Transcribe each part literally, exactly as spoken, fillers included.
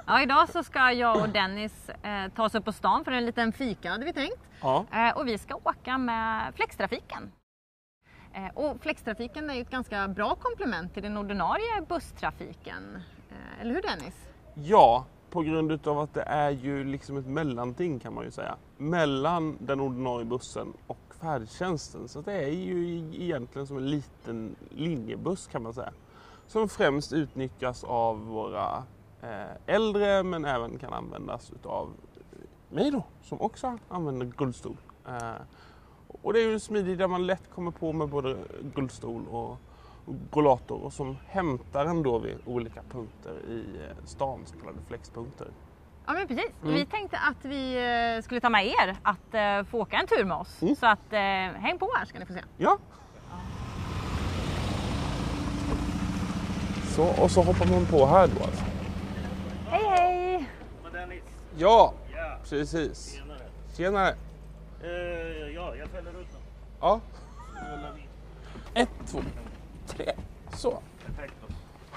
Ja, idag så ska jag och Dennis eh, ta oss upp på stan för en liten fika hade vi tänkt. Ja. Eh, och vi ska åka med flextrafiken. Eh, och flextrafiken är ju ett ganska bra komplement till den ordinarie busstrafiken. Eh, eller hur Dennis? Ja, på grund av att det är ju liksom ett mellanting kan man ju säga. Mellan den ordinarie bussen och färdtjänsten. Så det är ju egentligen som en liten linjebuss kan man säga. Som främst utnyttjas av våra eh, äldre men även kan användas av mig då som också använder guldstol. Eh, och det är ju smidigt där man lätt kommer på med både guldstol och rollator och som hämtar en då vid olika punkter i stan, så kallade flexpunkter. Ja men precis, Mm. vi tänkte att vi skulle ta med er att uh, få åka en tur med oss. Mm. Så att uh, häng på här ska ni få se. Ja. Så, och så hoppar man på här då alltså. Hej hej! Ja, Ja, precis. senare. Tjenare. Eh, ja, jag fäller ut dem. Ja, Så rullar vi. ett, två, tre. Så. Perfekt då.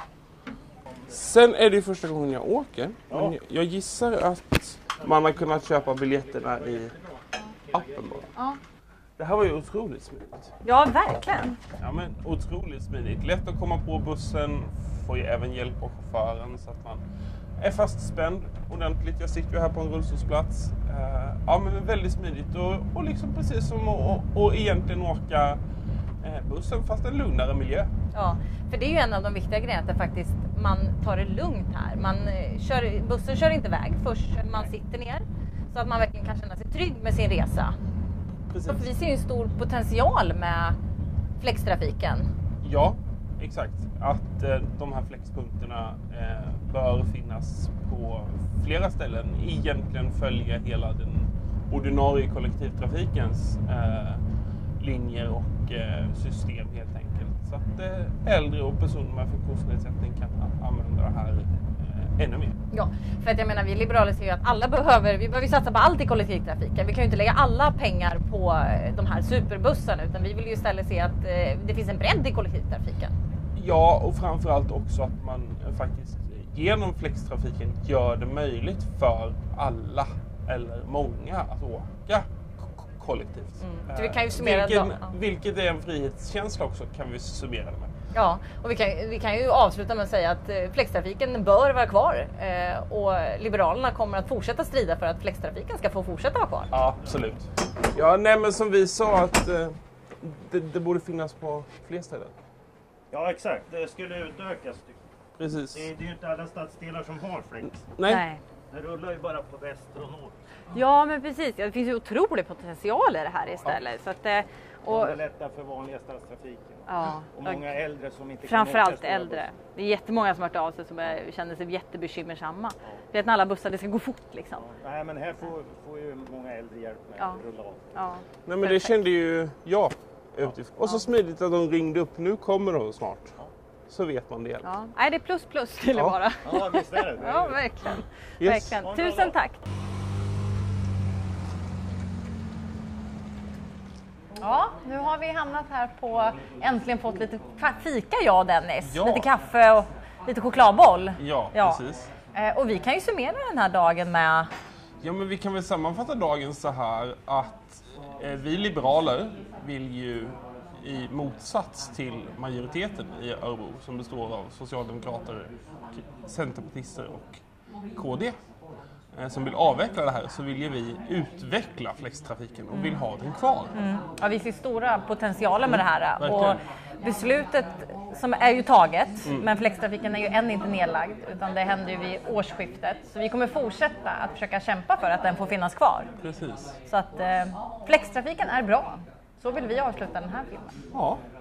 Sen är det ju första gången jag åker. Ja. Men jag gissar att man har kunnat köpa biljetterna i appen bara. Ja. Det här var ju otroligt smidigt. Ja, verkligen. Ja men otroligt smidigt. Lätt att komma på bussen. Får ju även hjälp av chauffören så att man är fastspänd ordentligt. Jag sitter ju här på en rullstolsplats. Uh, ja men väldigt smidigt och, och liksom precis som att och egentligen åka uh, bussen fast en lugnare miljö. Ja, för det är ju en av de viktiga grejerna att faktiskt man tar det lugnt här. Man eh, kör, bussen kör inte iväg först man sitter ner. Så att man verkligen kan känna sig trygg med sin resa. Precis. Så vi ser ju en stor potential med flextrafiken. Ja, exakt. Att eh, de här flexpunkterna eh, bör finnas på flera ställen. Egentligen följa hela den ordinarie kollektivtrafikens eh, linjer och eh, system helt enkelt. Så att eh, äldre och personer med funktionsnedsättning kan a- använda det här eh, ännu mer. Ja, för att jag menar vi liberaler ser ju att alla behöver, vi behöver satsa på allt i kollektivtrafiken. Vi kan ju inte lägga alla pengar på eh, de här superbussarna utan vi vill ju istället se att eh, det finns en bredd i kollektivtrafiken. Ja, och framförallt också att man eh, faktiskt genom flextrafiken gör det möjligt för alla eller många att åka k- kollektivt. Mm. Så vi kan ju summera Vilken, då- ja. Vilket är en frihetskänsla också kan vi summera det med. Ja, och vi kan, vi kan ju avsluta med att säga att eh, flextrafiken bör vara kvar eh, och Liberalerna kommer att fortsätta strida för att flextrafiken ska få fortsätta vara kvar. Ja, absolut. Ja, nej men som vi sa att eh, det, det borde finnas på fler ställen. Ja, exakt. Det skulle utökas. tycker jag. Precis. Det är, det är ju inte alla stadsdelar som har flex. Nej. Det rullar ju bara på väster och norr. Ja, men precis. Det finns ju otrolig potential i det här istället. Så att, eh, och, Det lättar för vanliga stadstrafiken. ja, Och många äldre som inte kan framförallt åka stora äldre. bussar. Det är jättemånga som har hört av sig som är, känner sig jättebekymmersamma. Det är att när alla bussar, det ska gå fort liksom. Nej, men här får, får ju många äldre hjälp med Ja. att rulla av. Ja. Nej men det kände ju jag utifrån. Och så smidigt att de ringde upp. Nu kommer de snart. Så vet man det. Ja. Nej, det är plus plus till det Ja. bara. Ja, visst är det. det är Ja, det. verkligen. Yes. verkligen. Tusen tack. Ja, nu har vi hamnat här på, äntligen fått lite fika jag och Dennis. Ja. Lite kaffe och lite chokladboll. Ja, Ja. precis. Eh, Och vi kan ju summera den här dagen med... Ja, men vi kan väl sammanfatta dagen så här att eh, vi liberaler vill ju i motsats till majoriteten i Örebro som består av socialdemokrater, centerpartister och K D eh, som vill avveckla det här, så vill ju vi utveckla flextrafiken och vill ha den kvar. Ja, vi ser stora potentialer med det här. Verkligen. Och beslutet som är ju taget, men flextrafiken är ju än inte nedlagd utan det händer ju vid årsskiftet. Så vi kommer fortsätta att försöka kämpa för att den får finnas kvar. Precis. Så att eh, flextrafiken är bra. Så vill vi avsluta den här filmen. Ja,